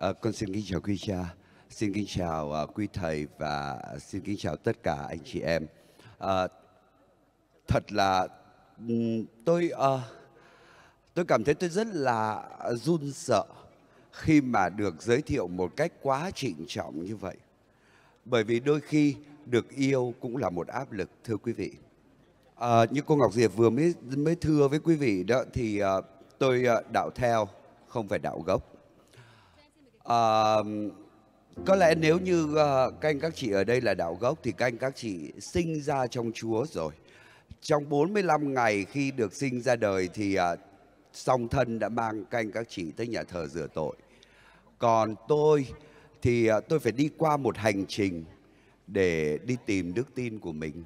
Con xin kính chào quý cha, xin kính chào quý thầy và xin kính chào tất cả anh chị em. Thật là tôi cảm thấy tôi rất là run sợ khi mà được giới thiệu một cách quá trịnh trọng như vậy. Bởi vì đôi khi được yêu cũng là một áp lực, thưa quý vị. Như cô Ngọc Diệp vừa mới thưa với quý vị đó, thì tôi đạo theo, không phải đạo gốc. Có lẽ nếu như các anh các chị ở đây là đạo gốc thì các anh các chị sinh ra trong Chúa rồi. Trong 45 ngày khi được sinh ra đời thì song thân đã mang các anh các chị tới nhà thờ rửa tội. Còn tôi thì tôi phải đi qua một hành trình để đi tìm đức tin của mình.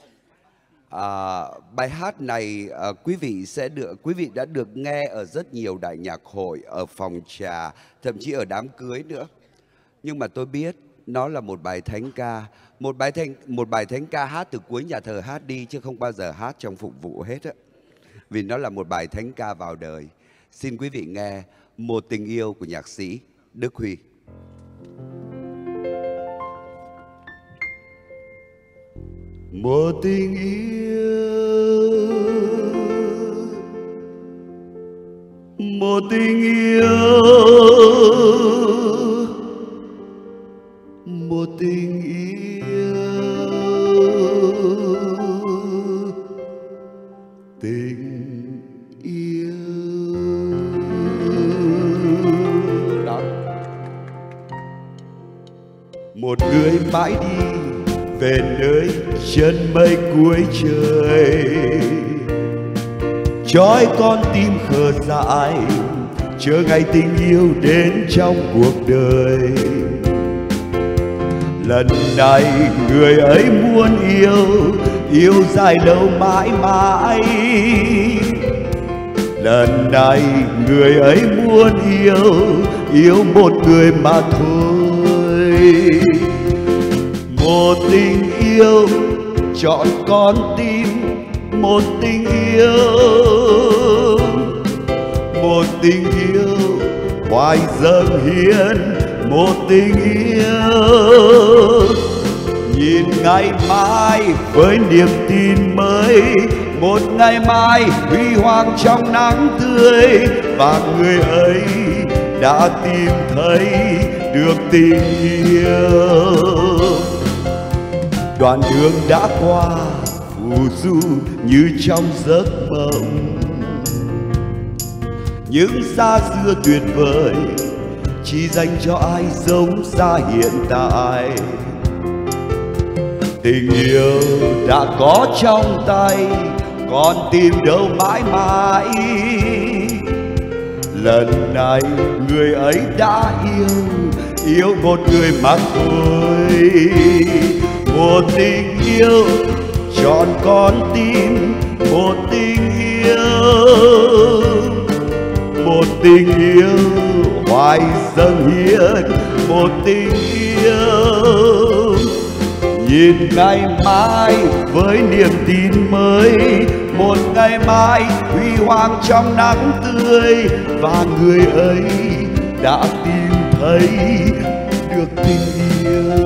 Bài hát này quý vị đã được nghe ở rất nhiều đại nhạc hội, ở phòng trà, thậm chí ở đám cưới nữa. Nhưng mà tôi biết nó là một bài thánh ca, một bài thánh ca hát từ cuối nhà thờ hát đi, chứ không bao giờ hát trong phục vụ hết á. Vì nó là một bài thánh ca vào đời. Xin quý vị nghe Một tình yêu của nhạc sĩ Đức Huy. Một tình yêu, một tình yêu, một tình yêu, tình yêu. Đó. Một người mãi đi về nơi chân mây cuối trời, trói con tim khờ dại, chờ ngày tình yêu đến trong cuộc đời. Lần này người ấy muốn yêu dài lâu mãi mãi. Lần này người ấy muốn yêu một người mà thôi. Một tình yêu chọn con tim, một tình yêu, một tình yêu hoài dâng hiến, một tình yêu. Nhìn ngày mai với niềm tin mới, một ngày mai huy hoàng trong nắng tươi, và người ấy đã tìm thấy được tình yêu. Đoạn đường đã qua phù du như trong giấc mộng, những xa xưa tuyệt vời chỉ dành cho ai sống ra hiện tại. Tình yêu đã có trong tay, còn tìm đâu mãi mãi. Lần này người ấy đã yêu một người mà thôi. Một tình yêu chọn con tim, một tình yêu, một tình yêu hoài dâng hiến, một tình yêu. Nhìn ngày mai với niềm tin mới, một ngày mai huy hoàng trong nắng tươi, và người ấy đã tìm thấy được tình yêu.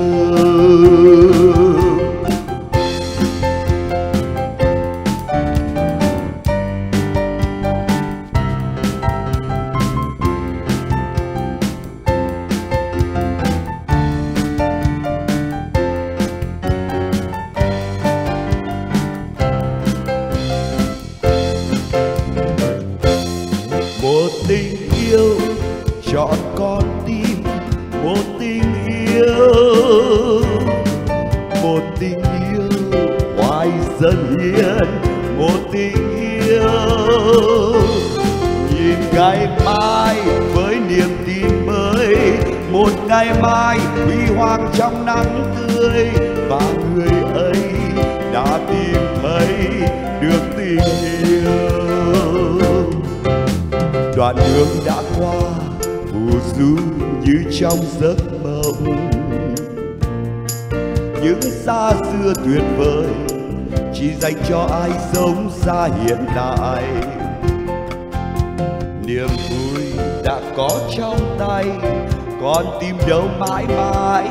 Một tình yêu chọn con tim, một tình yêu, một tình yêu hoài dâng hiến, một tình yêu. Nhìn ngày mai với niềm tin mới, một ngày mai huy hoàng trong nắng tươi, và người ấy đã tìm thấy được tình yêu. Đoạn đường đã qua phù du như trong giấc mộng, những xa xưa tuyệt vời chỉ dành cho ai sống ra hiện tại. Niềm vui đã có trong tay, con tìm đâu mãi mãi.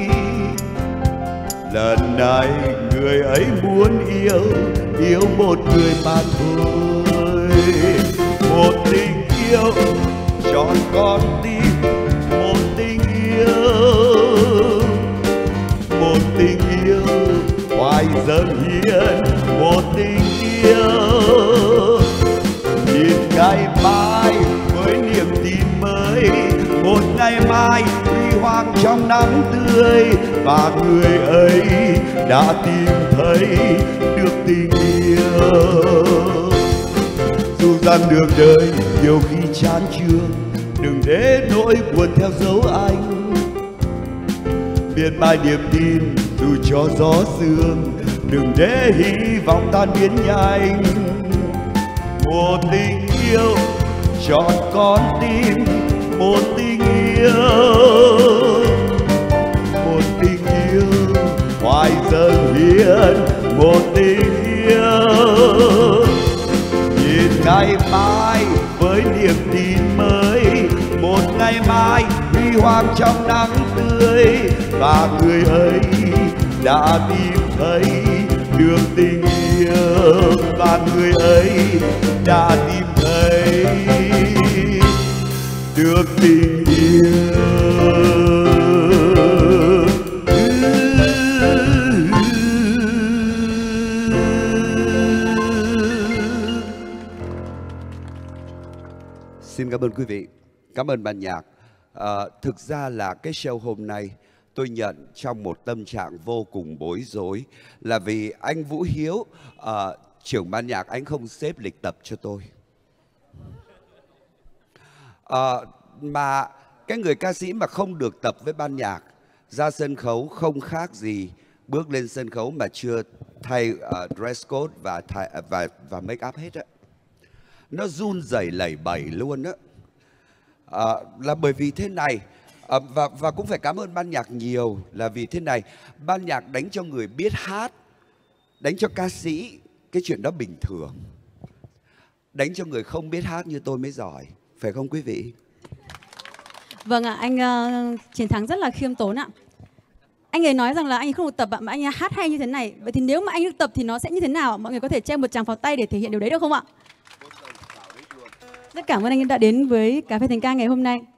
Lần này người ấy muốn yêu một người mà thôi. Một tình yêu trọn con tim, một tình yêu, một tình yêu hoài dâng hiến, một tình yêu nhìn ngày mai với niềm tin mới, một ngày mai huy hoàng trong nắng tươi, và người ấy đã tìm thấy được tình yêu. Dù rằng đường đời nhiều khi chán chường, đừng để nỗi buồn theo dấu anh. Miên man niềm tin dù cho gió sương, đừng để hy vọng tan biến nhanh. Một tình yêu trọn con tim, một tình yêu, một tình yêu hoài dâng hiến, một tình yêu nhìn ngày mai với niềm tin mới, một ngày mai huy hoàng trong nắng tươi, và người ấy đã tìm thấy được tình yêu, và người ấy đã tìm thấy được tình yêu. Xin cảm ơn quý vị, cảm ơn ban nhạc. Thực ra là cái show hôm nay tôi nhận trong một tâm trạng vô cùng bối rối, là vì anh Vũ Hiếu, trưởng ban nhạc, anh không xếp lịch tập cho tôi. Mà cái người ca sĩ mà không được tập với ban nhạc ra sân khấu không khác gì bước lên sân khấu mà chưa thay dress code và make up hết á. Nó run rẩy lẩy bẩy luôn á. Là bởi vì thế này, và cũng phải cảm ơn ban nhạc nhiều, là vì thế này, ban nhạc đánh cho người biết hát, đánh cho ca sĩ cái chuyện đó bình thường, đánh cho người không biết hát như tôi mới giỏi, phải không quý vị? Vâng ạ, anh Chiến Thắng rất là khiêm tốn ạ. Anh ấy nói rằng là anh ấy không được tập ạ, mà anh ấy hát hay như thế này. Vậy thì nếu mà anh được tập thì nó sẽ như thế nào? Mọi người có thể cho một tràng pháo tay để thể hiện điều đấy được không ạ? Rất cảm ơn anh đã đến với Cà phê Thành Ca ngày hôm nay.